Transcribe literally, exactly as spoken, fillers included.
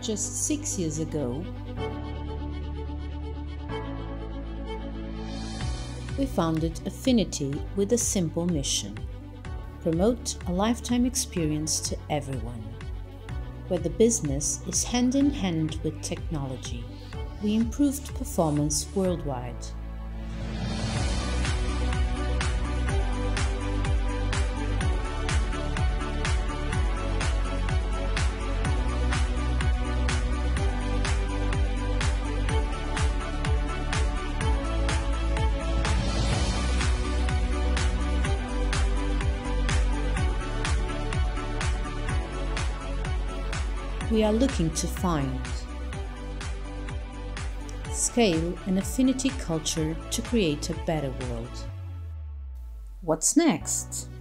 Just six years ago, we founded Affinity with a simple mission: promote a lifetime experience to everyone. Where the business is hand in hand with technology, we improved performance worldwide. We are looking to find, scale an affinity culture to create a better world. What's next?